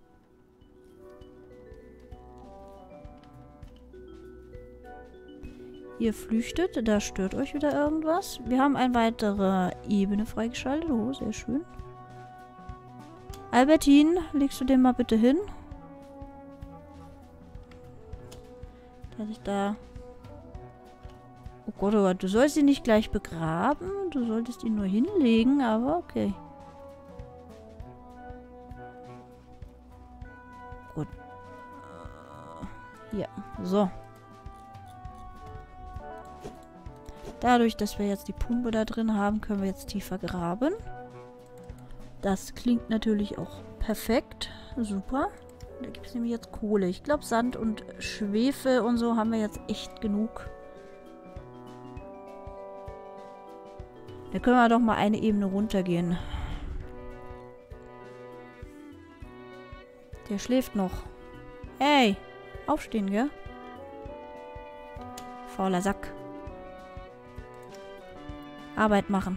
Ihr flüchtet, da stört euch wieder irgendwas. Wir haben eine weitere Ebene freigeschaltet. Oh, sehr schön. Albertin, legst du den mal bitte hin? Dass ich da... Oh Gott, du sollst ihn nicht gleich begraben. Du solltest ihn nur hinlegen, aber okay. Gut. Hier, so. Dadurch, dass wir jetzt die Pumpe da drin haben, können wir jetzt tiefer graben. Das klingt natürlich auch perfekt. Super. Da gibt es nämlich jetzt Kohle. Ich glaube, Sand und Schwefel und so haben wir jetzt echt genug. Da können wir doch mal eine Ebene runtergehen. Der schläft noch. Hey! Aufstehen, gell? Fauler Sack. Arbeit machen.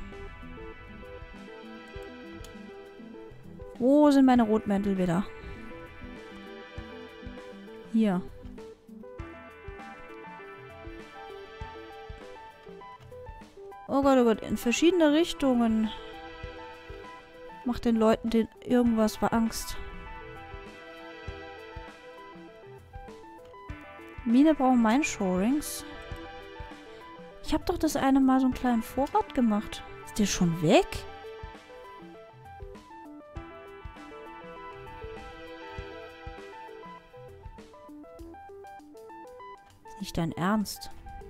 Wo sind meine Rotmäntel wieder? Hier. Oh Gott, in verschiedene Richtungen. Macht den Leuten irgendwas bei Angst. Mine brauchen Mine-Shorings. Ich habe doch das eine Mal so einen kleinen Vorrat gemacht. Ist der schon weg? Ist nicht dein Ernst?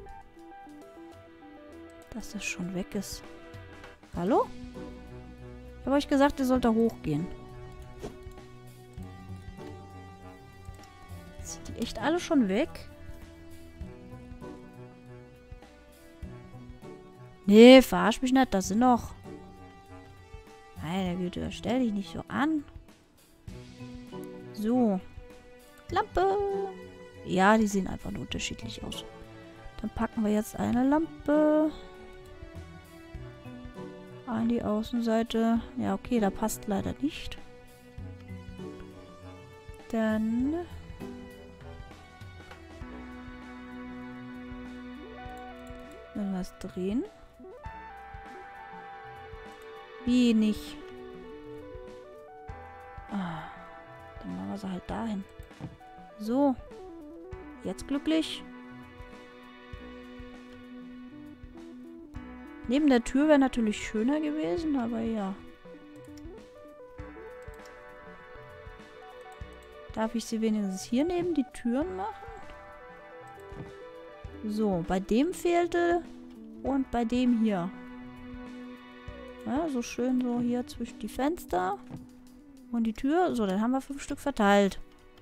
Dass das schon weg ist. Hallo? Ich habe euch gesagt, ihr sollt da hochgehen. Sind die echt alle schon weg? Nee, verarsch mich nicht, das sind noch. Meine Güte, stell dich nicht so an. So. Lampe. Ja, die sehen einfach nur unterschiedlich aus. Dann packen wir jetzt eine Lampe an die Außenseite. Ja, okay, da passt leider nicht. Dann wenn wir es drehen. Wie nicht? Ah, dann machen wir sie halt dahin. So. Jetzt glücklich. Neben der Tür wäre natürlich schöner gewesen, aber ja. Darf ich sie wenigstens hier neben die Türen machen? So, bei dem fehlte und bei dem hier. Ja, so schön so hier zwischen die Fenster und die Tür. So, dann haben wir 5 Stück verteilt.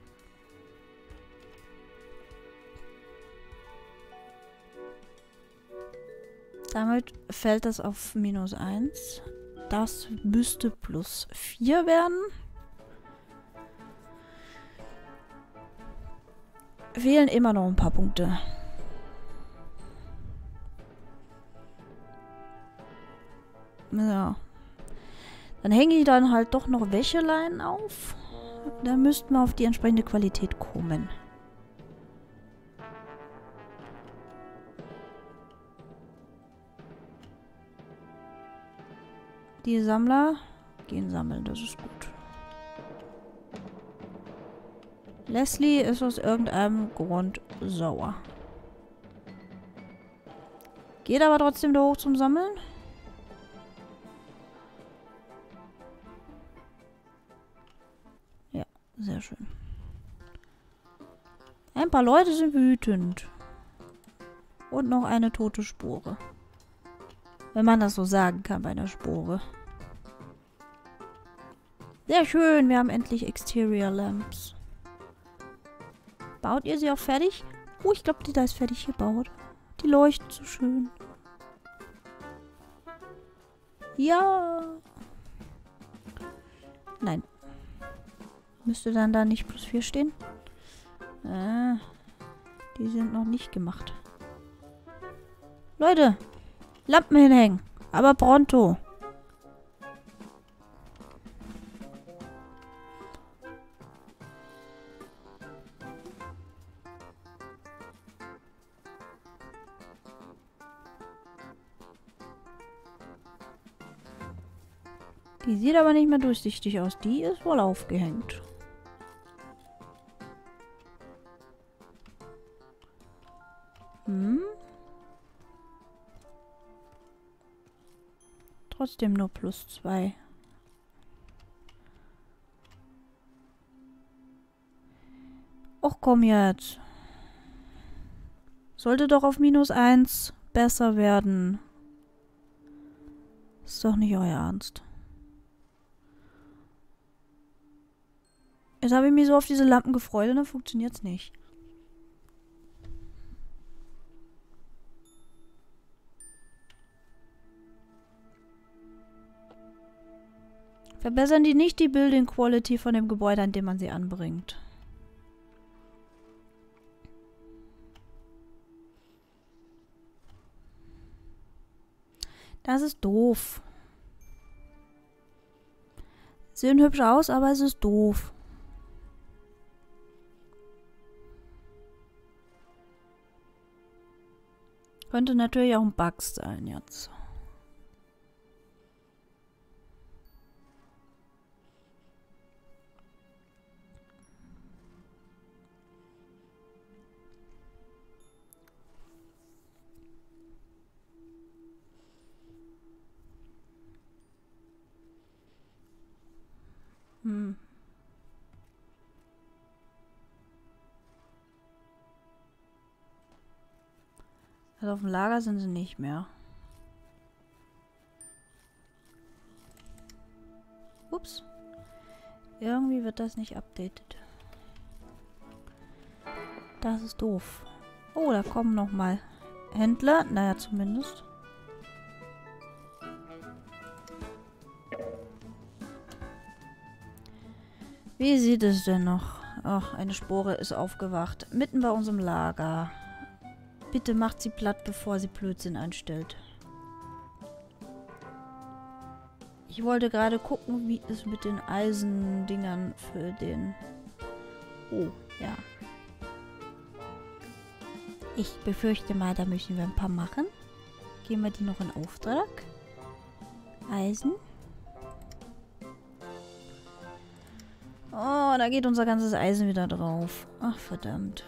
Damit fällt das auf -1. Das müsste +4 werden. Fehlen immer noch ein paar Punkte. Ja. Dann hänge ich dann halt doch noch Wäscheleinen auf. Dann müssten wir auf die entsprechende Qualität kommen. Die Sammler gehen sammeln, das ist gut. Leslie ist aus irgendeinem Grund sauer. Geht aber trotzdem da hoch zum Sammeln. Ja, sehr schön. Ein paar Leute sind wütend. Und noch eine tote Spore. Wenn man das so sagen kann bei einer Spore. Sehr schön, wir haben endlich Exterior Lamps. Baut ihr sie auch fertig? Oh, ich glaube, die da ist fertig gebaut. Die leuchten so schön. Ja. Nein. Müsste dann da nicht +4 stehen? Die sind noch nicht gemacht. Leute, Lampen hinhängen. Aber pronto. Die sieht aber nicht mehr durchsichtig aus. Die ist wohl aufgehängt. Trotzdem nur +2. Och, komm jetzt. Sollte doch auf -1 besser werden. Ist doch nicht euer Ernst. Jetzt habe ich mich so auf diese Lampen gefreut und dann funktioniert es nicht. Verbessern die nicht die Building Quality von dem Gebäude, an dem man sie anbringt. Das ist doof. Sehen hübsch aus, aber es ist doof. Könnte natürlich auch ein Bug sein jetzt. Hm. Also auf dem Lager sind sie nicht mehr. Ups. Irgendwie wird das nicht updated. Das ist doof. Oh, da kommen noch mal Händler. Naja, zumindest. Wie sieht es denn noch? Ach, eine Spore ist aufgewacht. Mitten bei unserem Lager. Bitte macht sie platt, bevor sie Blödsinn anstellt. Ich wollte gerade gucken, wie es mit den Eisendingern für den... Oh, ja. Ich befürchte mal, da müssen wir ein paar machen. Geben wir die noch in Auftrag. Eisen. Oh, da geht unser ganzes Eisen wieder drauf. Ach, verdammt.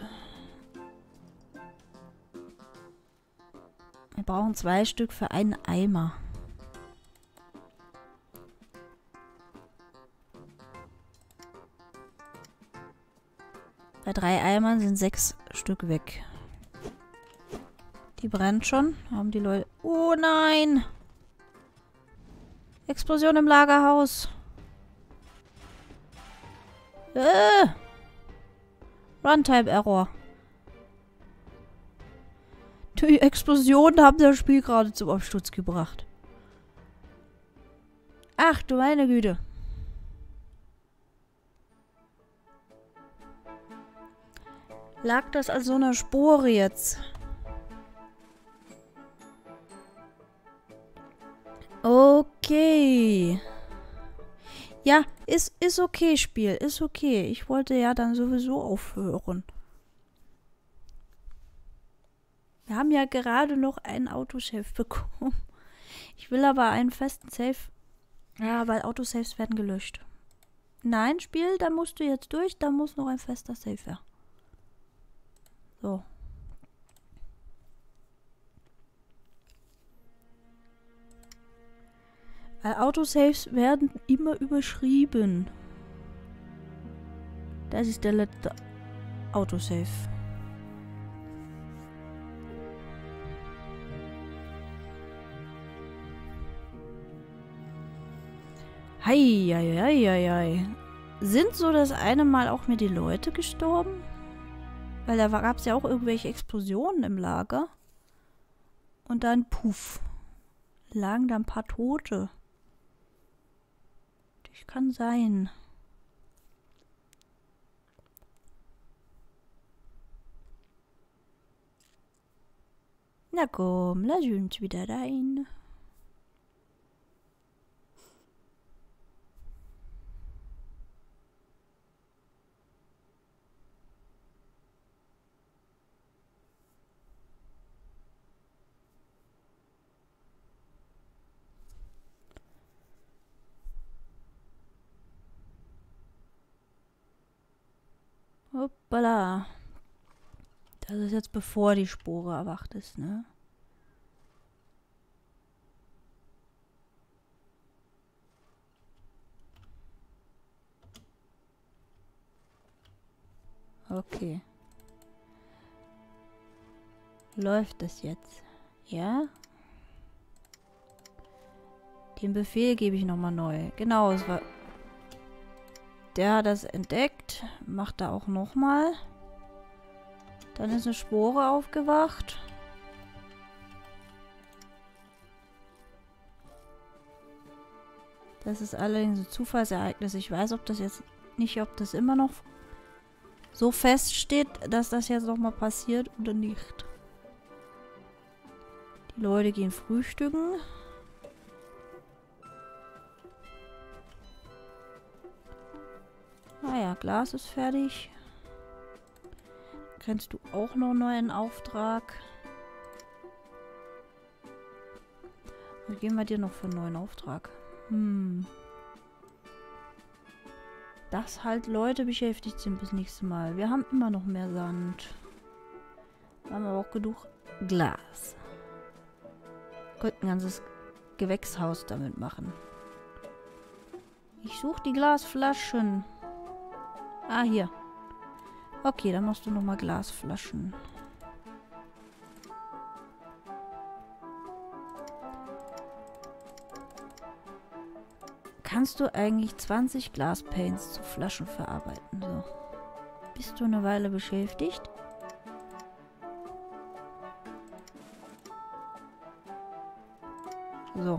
Wir brauchen 2 Stück für einen Eimer. Bei 3 Eimern sind 6 Stück weg. Die brennt schon. Haben die Leute... Oh nein! Explosion im Lagerhaus. Runtime-Error. Die Explosionen haben das Spiel gerade zum Absturz gebracht. Ach du meine Güte. Lag das an so einer Spore jetzt? Okay. Ja, ist okay, Spiel. Ist okay. Ich wollte ja dann sowieso aufhören. Wir haben ja gerade noch einen Autosave bekommen. Ich will aber einen festen Save. Ja, weil Autosaves werden gelöscht. Nein, Spiel, da musst du jetzt durch. Da muss noch ein fester Save her. So. Weil Autosaves werden immer überschrieben. Das ist der letzte Autosave. Heieieiei. Sind so das eine Mal auch mir die Leute gestorben? Weil da gab es ja auch irgendwelche Explosionen im Lager. Und dann, puff, lagen da ein paar Tote. Das kann sein. Na komm, lass uns wieder rein. Hoppala. Das ist jetzt bevor die Spore erwacht ist, ne? Okay. Läuft das jetzt? Ja? Den Befehl gebe ich nochmal neu. Genau, es war... Der hat das entdeckt. Macht er auch nochmal. Dann ist eine Spore aufgewacht. Das ist allerdings ein Zufallsereignis. Ich weiß, ob das jetzt nicht, ob das immer noch so feststeht, dass das jetzt nochmal passiert oder nicht. Die Leute gehen frühstücken. Ah ja, Glas ist fertig. Kennst du auch noch einen neuen Auftrag? Was geben wir dir noch für einen neuen Auftrag? Das halt Leute beschäftigt sind bis nächstes Mal. Wir haben immer noch mehr Sand. Wir haben aber auch genug Glas. Könnten ein ganzes Gewächshaus damit machen. Ich suche die Glasflaschen. Ah, hier. Okay, dann machst du nochmal Glasflaschen. Kannst du eigentlich 20 Glaspaints zu Flaschen verarbeiten? So. Bist du eine Weile beschäftigt? So.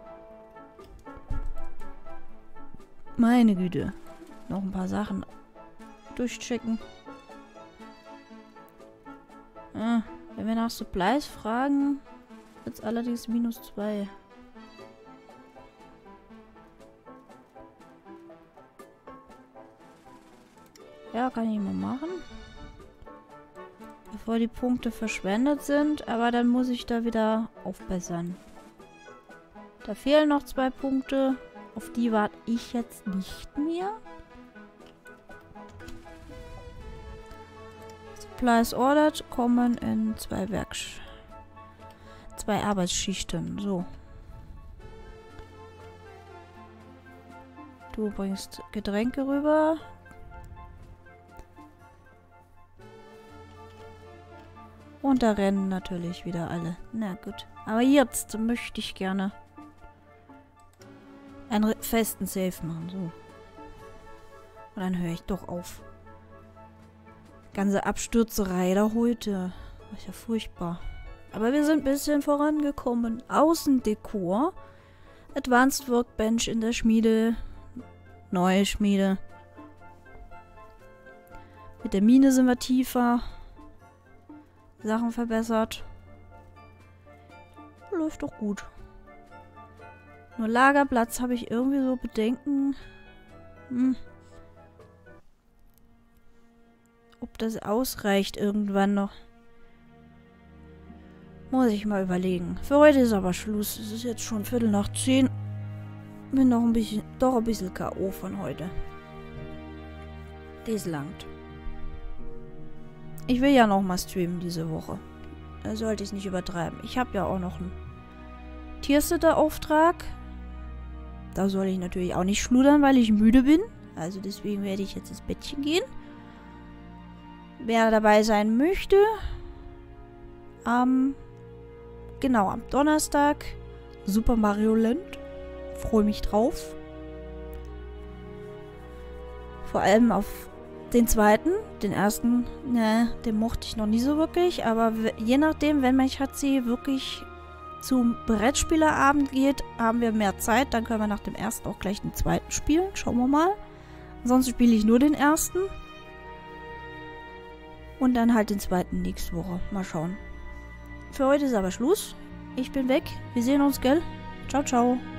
Meine Güte. Noch ein paar Sachen durchchecken. Wenn wir nach Supplies fragen, wird es allerdings -2. Ja, kann ich mal machen. Bevor die Punkte verschwendet sind, aber dann muss ich da wieder aufbessern. Da fehlen noch 2 Punkte. Auf die warte ich jetzt nicht mehr. Supplies ordered kommen in 2 Arbeitsschichten. So. Du bringst Getränke rüber. Und da rennen natürlich wieder alle. Na gut. Aber jetzt möchte ich gerne einen festen Save machen. So. Und dann höre ich doch auf. Ganze Abstürzerei da heute. Das ist ja furchtbar. Aber wir sind ein bisschen vorangekommen. Außendekor. Advanced Workbench in der Schmiede. Neue Schmiede. Mit der Mine sind wir tiefer. Sachen verbessert. Läuft doch gut. Nur Lagerplatz habe ich irgendwie so Bedenken. Ob das ausreicht irgendwann noch. Muss ich mal überlegen. Für heute ist aber Schluss. Es ist jetzt schon 9:15. Bin noch ein bisschen K.O. von heute. Das langt. Ich will ja noch mal streamen diese Woche. Da sollte ich es nicht übertreiben. Ich habe ja auch noch einen Tiersitter-Auftrag. Da soll ich natürlich auch nicht schludern, weil ich müde bin. Also deswegen werde ich jetzt ins Bettchen gehen. Wer dabei sein möchte, genau, am Donnerstag Super Mario Land. Freue mich drauf. Vor allem auf den zweiten. Den ersten, ne, den mochte ich noch nie so wirklich. Aber je nachdem, wenn mein Schatzi wirklich zum Brettspielerabend geht, haben wir mehr Zeit. Dann können wir nach dem ersten auch gleich den zweiten spielen. Schauen wir mal. Ansonsten spiele ich nur den ersten. Und dann halt den zweiten nächste Woche. Mal schauen. Für heute ist aber Schluss. Ich bin weg. Wir sehen uns, gell? Ciao, ciao.